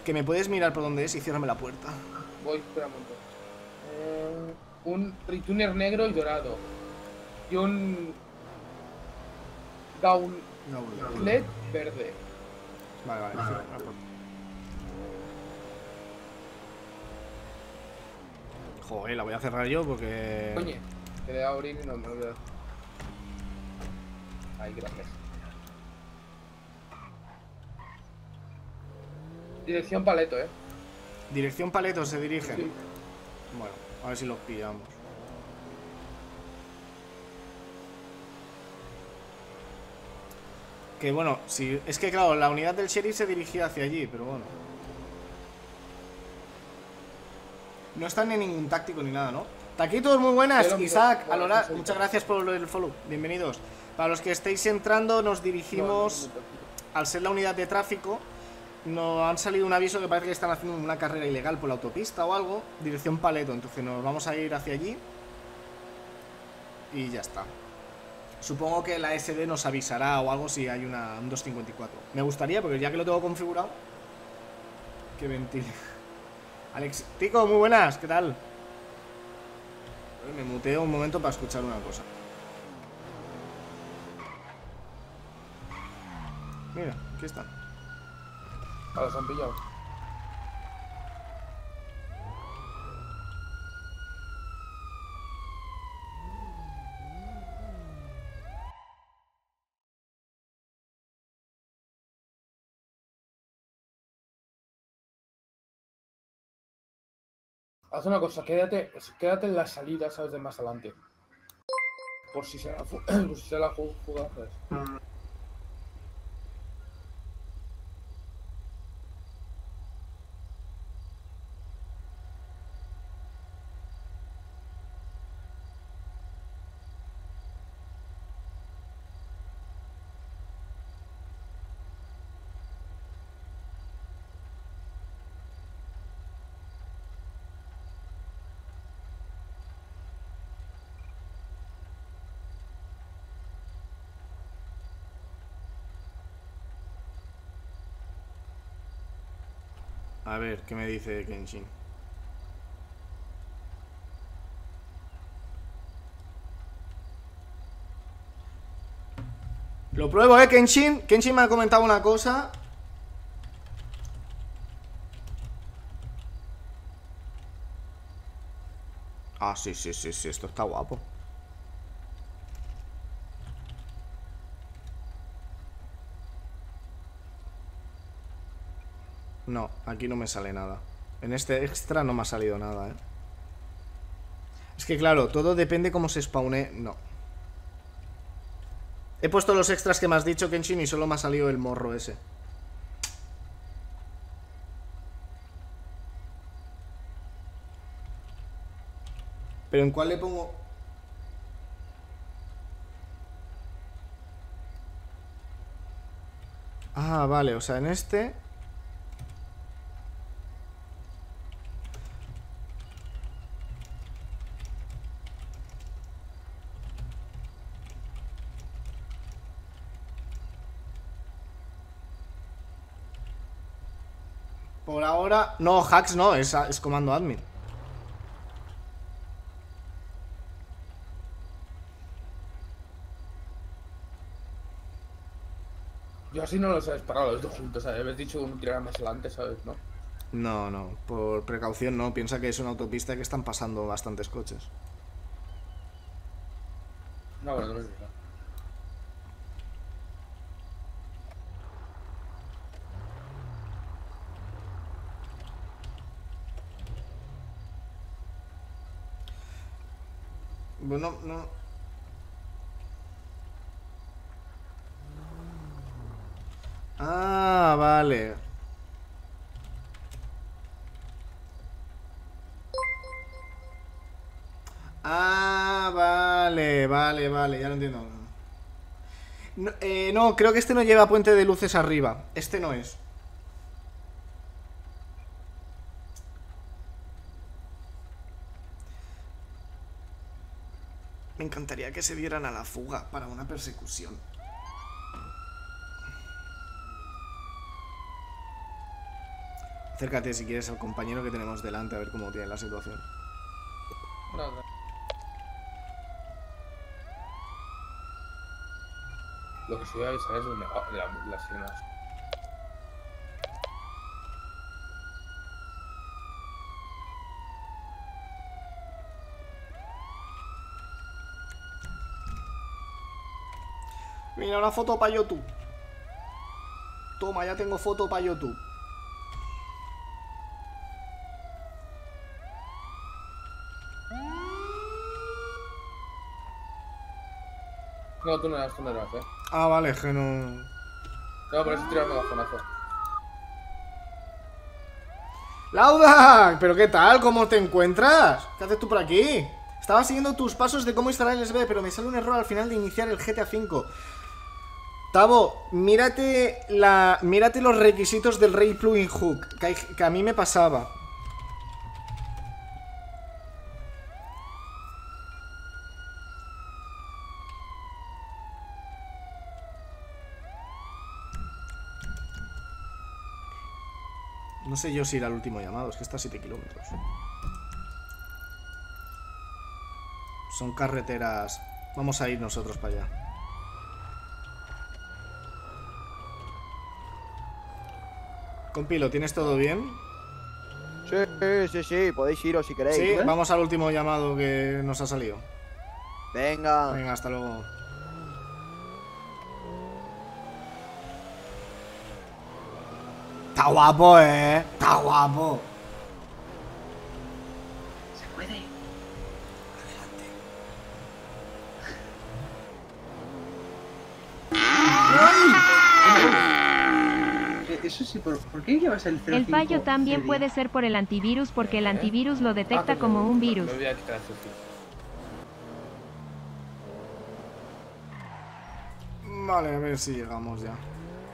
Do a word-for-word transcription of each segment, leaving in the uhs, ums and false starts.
Que me puedes mirar por dónde es y ciérrame la puerta. Voy, espera un momento. Eh, un retuner negro y dorado. Y un gauntlet verde. Vale, vale, cierra la puerta. Joder, la voy a cerrar yo porque... Coño, que le voy a abrir y no me lo voy a... Ay, gracias. Dirección Paleto, eh. Dirección Paleto se dirigen. Sí. Bueno, a ver si los pillamos. Que bueno, si... es que claro, la unidad del sheriff se dirigía hacia allí, pero bueno. No están en ningún táctico ni nada, ¿no? Taquitos, muy buenas. Pero, Isaac, bueno, Alora, sí, sí, muchas sí. gracias por el follow. Bienvenidos. Para los que estéis entrando, nos dirigimos... Al ser la unidad de tráfico, nos han salido un aviso que parece que están haciendo una carrera ilegal por la autopista o algo. Dirección Paleto, entonces nos vamos a ir hacia allí. Y ya está. Supongo que la S D nos avisará o algo si hay una, un doscientos cincuenta y cuatro. Me gustaría, porque ya que lo tengo configurado, que ventile. Alex, Tico, muy buenas, ¿qué tal? Me muteo un momento para escuchar una cosa. Mira, aquí están. A los han pillado. Haz una cosa, quédate, quédate en la salida, ¿sabes? De más adelante. Por si se la, por si se la jugada, ¿sabes? A ver, ¿qué me dice Kenshin? Lo pruebo, ¿eh, Kenshin? Kenshin me ha comentado una cosa. Ah, sí, sí, sí, sí, esto está guapo. No, aquí no me sale nada. En este extra no me ha salido nada, ¿eh? Es que claro, todo depende cómo se spawne. No. He puesto los extras que me has dicho, Kenshin, y solo me ha salido el morro ese. Pero ¿en cuál le pongo? Ah, vale, o sea, en este... Por ahora... No, hacks no, es, es comando admin. Yo así no los he disparado los dos juntos, ¿sabes? Habéis dicho uno tirara más adelante, ¿sabes? ¿No? No, no, por precaución no. Piensa que es una autopista que están pasando bastantes coches. No, bueno, no es verdad. Bueno, no... Ah, vale. Ah, vale, vale, vale, ya lo entiendo. No, eh, no, creo que este no lleva puente de luces arriba. Este no es. Me encantaría que se dieran a la fuga para una persecución. Acércate si quieres al compañero que tenemos delante a ver cómo tiene la situación. Nada. Lo que sí voy a avisar es donde va la, las sirenas. Mira, una foto para YouTube. Toma, ya tengo foto para YouTube. No, tú no eras, tú no eras, eh. Ah, vale, es que no... No, por eso tirar megafonazo. ¡Lauda! ¿Pero qué tal? ¿Cómo te encuentras? ¿Qué haces tú por aquí? Estaba siguiendo tus pasos de cómo instalar el S B, pero me sale un error al final de iniciar el G T A cinco. Tavo, mírate la, mírate los requisitos del Ray Plugin Hook, que, hay, que a mí me pasaba. No sé yo si era el último llamado, es que está a siete kilómetros. Son carreteras... Vamos a ir nosotros para allá. Compi, ¿lo tienes todo bien? Sí, sí, sí, podéis iros si queréis. Sí, ¿eh? vamos al último llamado que nos ha salido. Venga. Venga, hasta luego. Está guapo, eh. Está guapo. Se puede. Adelante. Eso sí, ¿por, ¿por qué llevas el cero cinco? El fallo también puede ser por el antivirus porque el antivirus lo detecta como un virus. Me voy a quitar el selfie. Vale, a ver si llegamos ya.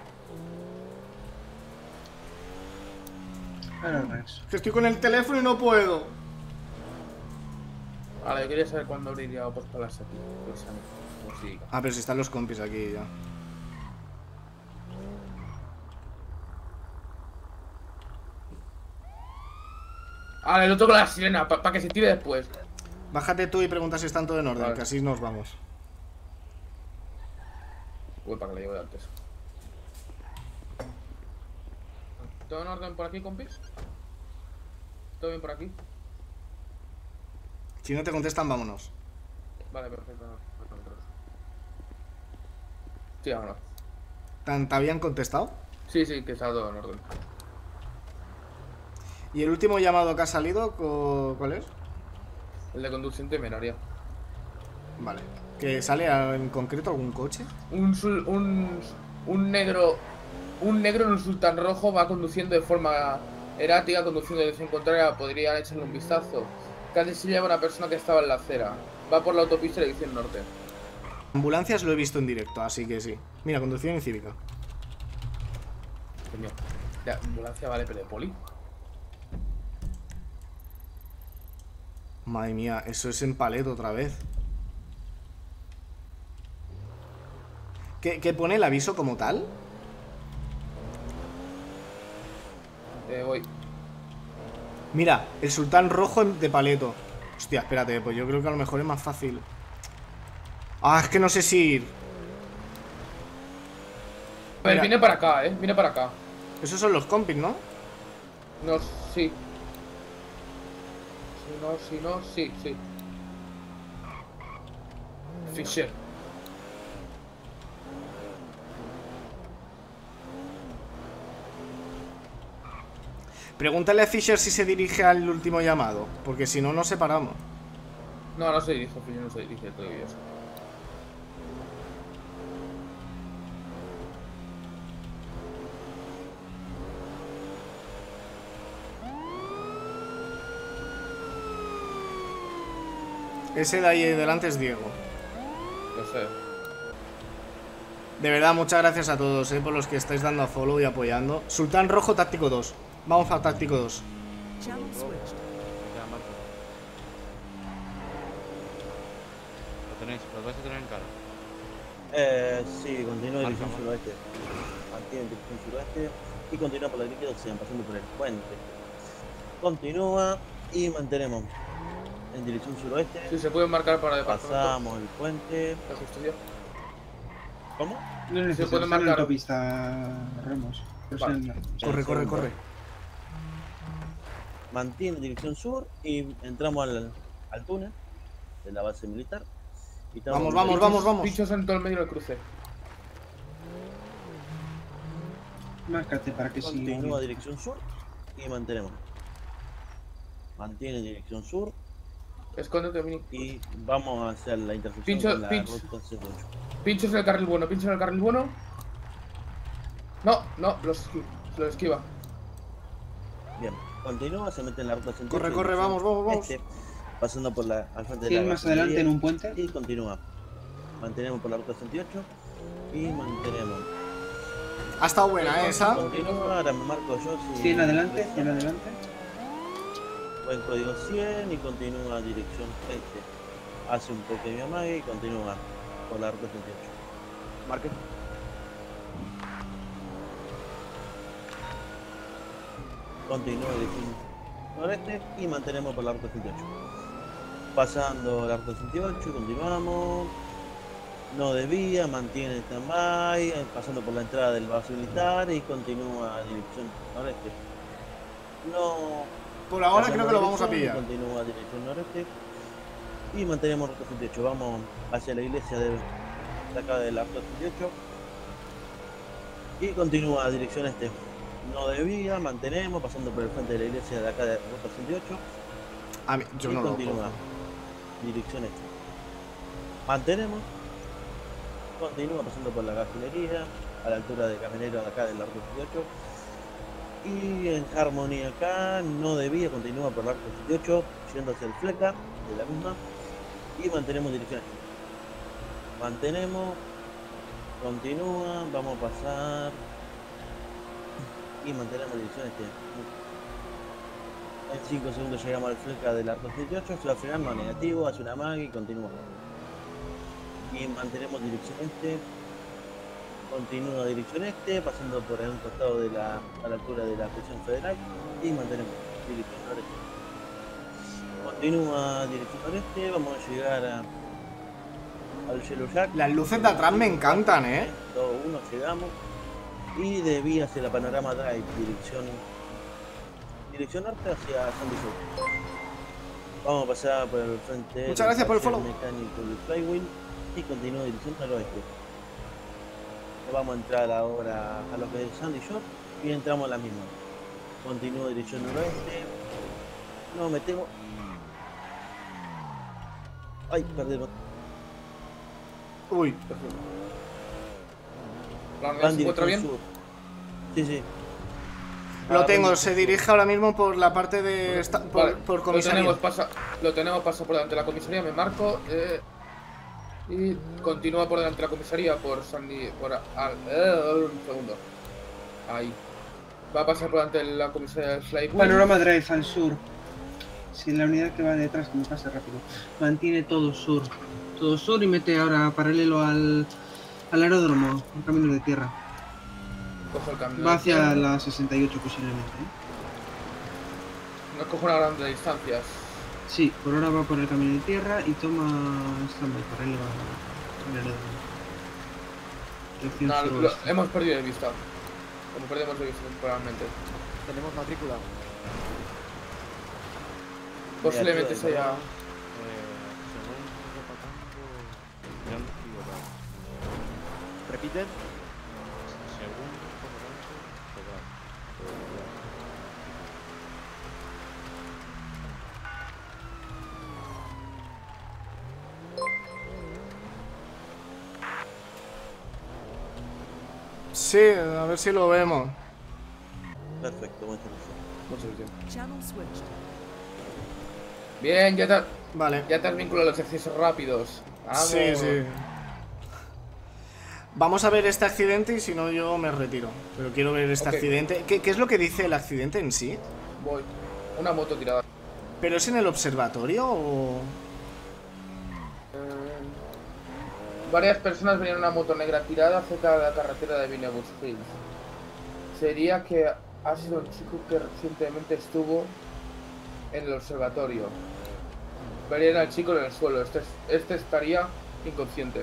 Ahora Max. Que estoy con el teléfono y no puedo. Vale, yo quería saber cuándo abriría Opos Palace aquí. Pues, pues sí. Ah, pero si están los compis aquí ya. Vale, lo toco la sirena, para pa que se tire después. Bájate tú y pregunta si están todo en orden, Vale. que así nos vamos. Uy, para que la llevo de antes. ¿Todo en orden por aquí, compis? ¿Todo bien por aquí? Si no te contestan, vámonos. Vale, perfecto. Sí, vámonos. ¿Tan- ¿Te habían contestado? Sí, sí, que está todo en orden. ¿Y el último llamado que ha salido, co- cuál es? El de conducción temeraria. Vale. ¿Que sale a- en concreto algún coche? Un, sul- un, un negro un negro en un sultán rojo va conduciendo de forma errática, conduciendo de dirección contraria. Podrían echarle un vistazo. Casi se lleva una persona que estaba en la acera. Va por la autopista de dirección norte. Ambulancias lo he visto en directo, así que sí. Mira, conducción en cívica. Coño, de ambulancia vale, pero de poli. Madre mía, eso es en Paleto otra vez. ¿Qué, qué pone el aviso como tal? Eh, voy. Mira, el sultán rojo de Paleto. Hostia, espérate, pues yo creo que a lo mejor es más fácil. Ah, es que no sé si ir. A ver, Mira. viene para acá, eh. Viene para acá. Esos son los compis, ¿no? No, sí. Si no, si no, sí, sí. Fisher. Pregúntale a Fisher si se dirige al último llamado, porque si no, nos separamos. No, no se dirige, Fisher no se dirige, te lo digo yo. Ese de ahí delante es Diego. Lo sé. De verdad, muchas gracias a todos, eh, por los que estáis dando a follow y apoyando. Sultán Rojo, Táctico dos. Vamos a Táctico dos. Lo tenéis, lo vais a tener en cara. Eh, sí, continúo Marca, dirección marca. suroeste. Mantiene dirección suroeste. y continúa por la derecha Ocean, pasando por el puente. Continúa y mantenemos en dirección suroeste. Sí, se puede marcar para departamento. Pasamos el puente. De justicia. ¿Cómo? No es necesario, puede está en la marcar. autopista, Ramos. Pero Vale. está en la- Corre, corre, corre. Mantiene dirección sur y entramos al, al túnel de la base militar. Y estamos- Vamos, vamos, vamos, vamos. Pinchos en todo el medio del cruce. Márcate para que siga. Continúa dirección sur y mantenemos. Mantiene dirección sur Escóndete, Mini. y vamos a hacer la intersección Pincho- con la pincho. ruta C ocho. Pinchos en el carril bueno, pinchos en el carril bueno. No, no, los, esqui los esquiva. Bien, continúa, se mete en la ruta ciento ocho. Corre, corre, dirección vamos, vamos, vamos. este, pasando por la al frente de Sigue la más adelante en gasolinería un puente. y continúa. Mantenemos por la ruta ciento ocho y mantenemos. Ha estado buena, ¿eh? Esa. Continúa, ahora me marco yo. Si cien adelante, cien adelante. Buen código cien y continúa dirección este. Hace un pequeño amague y continúa por la ruta ciento ocho. Marque. Continúa dirección noreste y mantenemos por la ruta ciento ocho. Pasando la ruta ciento ocho, continuamos. No desvía, mantiene stand-by, eh, pasando por la entrada del base militar y continúa dirección noreste. No. Por ahora Pasando creo que lo vamos a dirección, pillar. Continúa dirección noreste y mantenemos ruta ciento ocho. Vamos hacia la iglesia de, de acá de la ruta ciento ocho y continúa dirección este. No desvía, mantenemos, pasando por el frente de la iglesia de acá de ruta ciento ocho. A mí, yo y no lo continúa cojo. dirección este. Mantenemos. Continúa pasando por la gasolinería a la altura de Camionero de acá de la ruta ciento ocho. Y en Harmony acá no debía, continúa por la ruta ciento ocho, yendo hacia el Fleca de la misma. Y mantenemos dirección este. Mantenemos. Continúa, vamos a pasar. Y mantenemos dirección este. En cinco segundos llegamos al Fleca de la ruta ciento ocho, se va a frenar, no negativo, hace una mag y continúa. Y mantenemos dirección este. Continúa dirección este, pasando por un costado de la, a la altura de la prisión federal y mantenemos dirección noreste. Continúa dirección noreste, vamos a llegar a, al Yellow Jack. Las luces de atrás me encantan, ¿eh? dos uno llegamos y de vía hacia la Panorama Drive, dirección dirección norte hacia Sandy Shore. Vamos a pasar por el frente. Muchas gracias por el follow. Mecánico del Flywheel y continúa dirección noroeste. Vamos a entrar ahora a lo que es Sandy Shore y entramos a la misma. Continúa dirección noroeste. Nos metemos. Ay, perdemos. Uy, ¿La Van unidad se encuentra dirección bien? sur. Sí, sí. lo Ahora tengo. van Se dirección dirige ahora mismo por la parte de... esta- por, Vale, por lo comisaría. tenemos, pasa, lo tenemos, pasa por delante de la comisaría, me marco. Eh, y continúa por delante de la comisaría, por Sandy. Por. Al, eh, un segundo. Ahí. Va a pasar por delante de la comisaría del Flywheel. Panorama Drive al sur. Si la unidad que va detrás, que me pase rápido. Mantiene todo sur. Todo sur y mete ahora paralelo al, al aeródromo, un camino de tierra. Cojo el cambio. Va hacia la sesenta y ocho posiblemente. ¿eh? No cojo una gran de distancias. Sí, por ahora va por el camino de tierra y toma standby paralelo al aeródromo. Dirección No, lo- suroeste. hemos perdido de vista. Como perdemos de vista temporalmente. Tenemos matrícula. Posiblemente Negativo, sea. Eh, según reportando, ya no escribo nada. Repiten. Según reportando, total. Sí, a ver si lo vemos. Perfecto, muchas gracias. Channel switched. Bien, ya te, Vale. ya te has vinculado a los accesos rápidos. Vamos. Sí, sí. Vamos a ver este accidente y si no yo me retiro. Pero quiero ver este Ok. accidente. ¿Qué, ¿Qué es lo que dice el accidente en sí? Voy. Una moto tirada. ¿Pero es en el observatorio o...? Eh, varias personas venían en una moto negra tirada cerca de la carretera de Vinewood Hills. sería que ha sido un chico que recientemente estuvo en el observatorio. Verían al chico en el suelo. Este, este estaría inconsciente.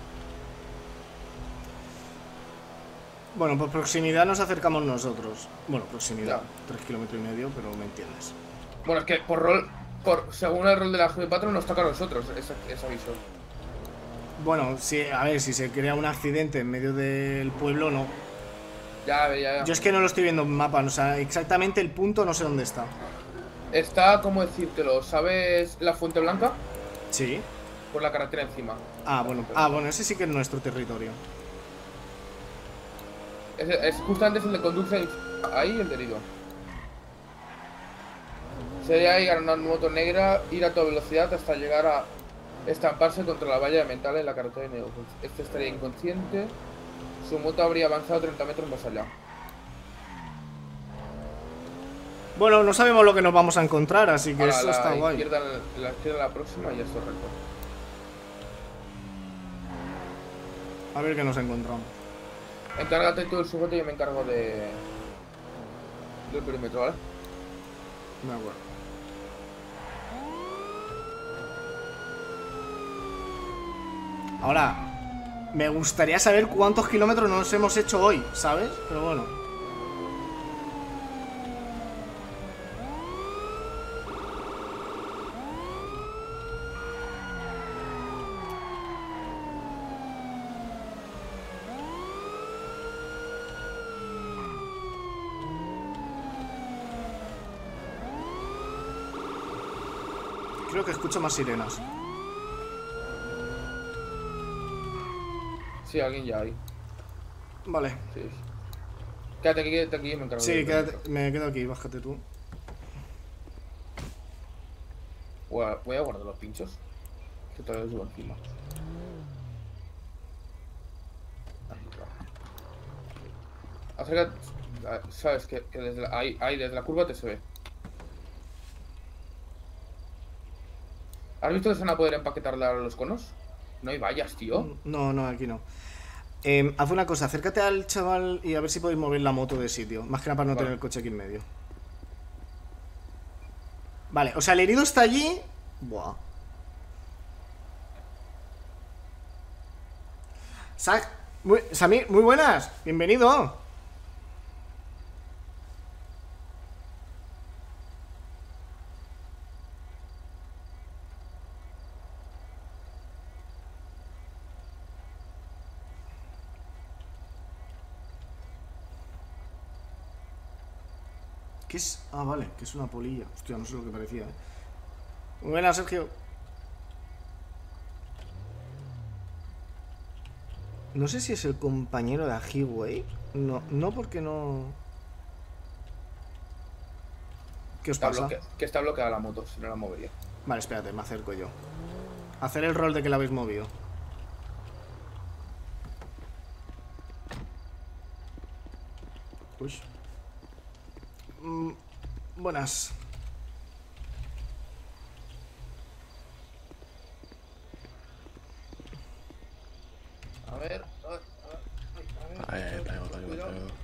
Bueno, por proximidad nos acercamos nosotros. Bueno, proximidad, Ya. tres kilómetros y medio, pero me entiendes. Bueno, es que por rol, por según el rol de la G cuatro nos toca a nosotros ese, ese aviso. Bueno, sí, a ver, si se crea un accidente en medio del pueblo, no. Ya, ya, ya. Yo es que no lo estoy viendo en mapa, o sea, exactamente el punto no sé dónde está. Está, ¿cómo decírtelo? ¿Sabes la Fuente Blanca? Sí. Por la carretera encima. Ah, bueno, ah, bueno, ese sí que es nuestro territorio. Es, es justamente es el de conducción. Ahí el herido. Sería ir a una moto negra, ir a toda velocidad hasta llegar a estamparse contra la valla mental en la carretera de Neo. Este estaría inconsciente. Su moto habría avanzado treinta metros más allá. Bueno, no sabemos lo que nos vamos a encontrar, así que Ahora, eso la está guay. izquierda, la izquierda la próxima y esto recto. A ver qué nos encontramos. Encárgate tú del sujeto y yo me encargo de... del perímetro, ¿vale? De acuerdo. Ahora, me gustaría saber cuántos kilómetros nos hemos hecho hoy, ¿sabes? Pero bueno. Creo que escucho más sirenas. Sí, alguien ya hay. Vale. Sí. Quédate aquí, quédate aquí y me encargo Sí, del quédate, perímetro. me quedo aquí, bájate tú. Voy a, voy a guardar los pinchos. Que todavía los llevo encima. Ahí va. Acércate. ah, Sabes que, que desde la, ahí, ahí, desde la curva te se ve. ¿Has visto que se van a poder empaquetar los conos? No hay vallas, tío. No, no, aquí no. Eh, haz una cosa, acércate al chaval y a ver si podéis mover la moto de sitio. Más que nada para no Vale. tener el coche aquí en medio. Vale, o sea, el herido está allí. Buah. Sa muy, Samir, muy buenas. Bienvenido. ¿Qué es? Ah, vale, que es una polilla. Hostia, no sé lo que parecía, eh. Muy buenas, Sergio. No sé si es el compañero de Highway. No, no porque no... ¿Qué os Está pasa? bloque- que está bloqueada la moto, si no la movería. Vale, espérate, me acerco yo. Hacer el rol de que la habéis movido. Uy. Mm, buenas. A ver, a ver, a ver. Ahí, pego, pego, Cuidado. pego.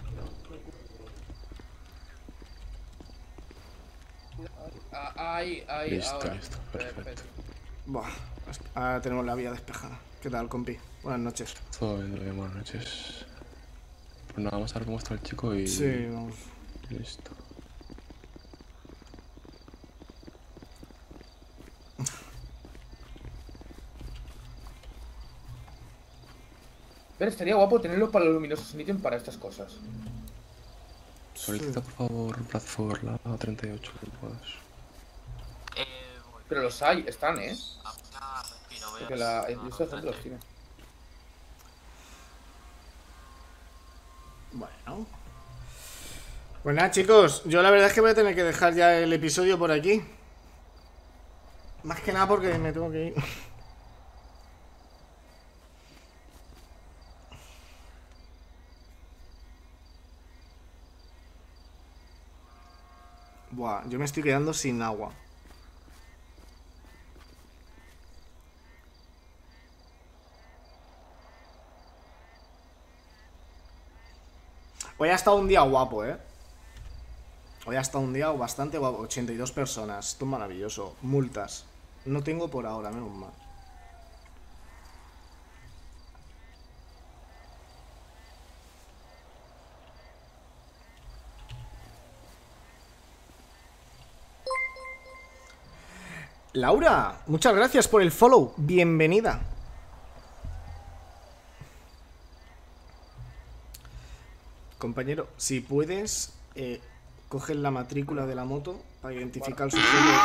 Ah, ahí, ahí, Listo, ahora. listo, perfecto. Buah, ahora tenemos la vía despejada. ¿Qué tal, compi? Buenas noches. Todo bien, todo bien, buenas noches. Pues nada, vamos a ver cómo está el chico y... Sí, vamos. Listo. Pero estaría guapo tenerlo para los luminosos emiten para estas cosas. Solicita por favor Bradford la treinta y ocho que puedas. Pero los hay, están, ¿eh? Porque la industria de gente los tiene. Bueno. Pues nada, chicos, yo la verdad es que voy a tener que dejar ya el episodio por aquí. Más que nada porque me tengo que ir. Buah, yo me estoy quedando sin agua. Hoy ha estado un día guapo, ¿eh? Hoy ha estado un día bastante guapo. ochenta y dos personas. Esto es maravilloso. Multas. No tengo por ahora, menos mal. Laura, muchas gracias por el follow. Bienvenida. Compañero, si puedes, eh, coge la matrícula de la moto para identificar el sujeto de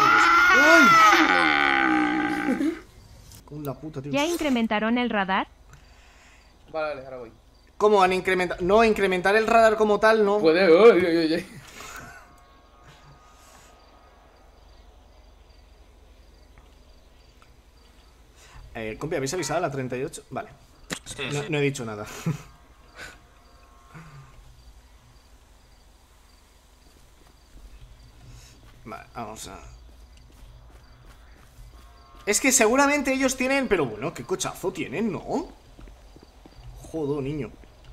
¡ay! Con la puta, tío. ¿Ya incrementaron el radar? Vale, vale, ahora voy. ¿Cómo han incrementado? No, incrementar el radar como tal, no. Puede, uy, uy, uy. Eh, compi, ¿habéis avisado a la treinta y ocho? Vale. Sí, No, sí. no he dicho nada. Vale, vamos a... Es que seguramente ellos tienen... Pero bueno, qué cochazo tienen, ¿no? Joder, niño.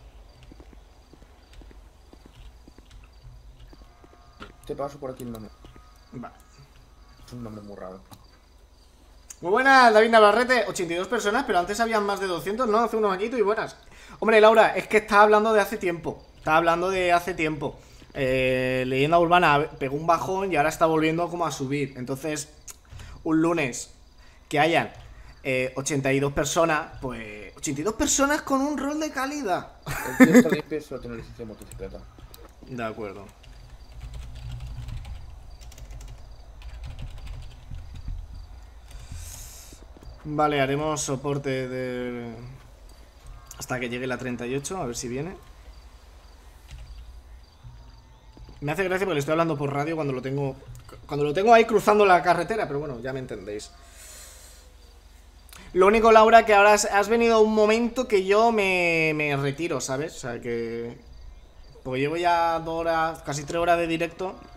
Te paso por aquí el nombre. Vale. Es un nombre muy raro. Muy buenas, David Navarrete. ochenta y dos personas, pero antes habían más de doscientos, ¿no? Hace unos añitos y buenas. Hombre, Laura, es que estaba hablando de hace tiempo. Estaba hablando de hace tiempo. Eh, Leyenda Urbana pegó un bajón y ahora está volviendo como a subir. Entonces, un lunes que hayan eh, ochenta y dos personas, pues... ochenta y dos personas con un rol de calidad. El tío está limpio y solo tiene licencia de motocicleta. De acuerdo. Vale, haremos soporte de... hasta que llegue la treinta y ocho, a ver si viene. Me hace gracia porque le estoy hablando por radio cuando lo tengo... Cuando lo tengo ahí cruzando la carretera, pero bueno, ya me entendéis. Lo único, Laura, que ahora has, has venido un momento que yo me, me retiro, ¿sabes? O sea, que... Porque llevo ya dos horas, casi tres horas de directo.